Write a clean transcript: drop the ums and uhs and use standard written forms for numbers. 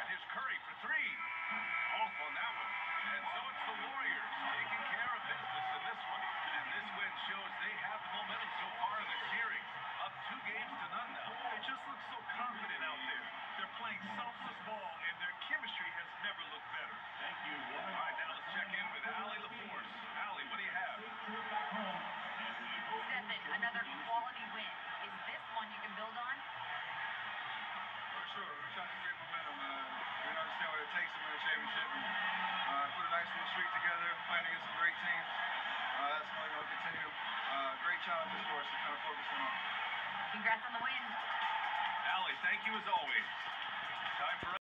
And here's Curry for three. Off on that one. And so it's the Warriors taking care of business in this one. And this win shows they have the momentum so far in the series. Up 2 games to none now. They just look so confident out there. They're playing selfless ball, and their chemistry has never looked better. Thank you. All right, now let's check in with Allie LaForce. Allie, what do you have? Stephen, another quality win. Is this one you can build on? For sure. We're trying to create momentum. We understand what it takes to win a championship. And put a nice little streak together, playing against some great teams. That's only going to continue. Great challenges for us to kind of focus in on. Congrats on the win. Allie, thank you as always.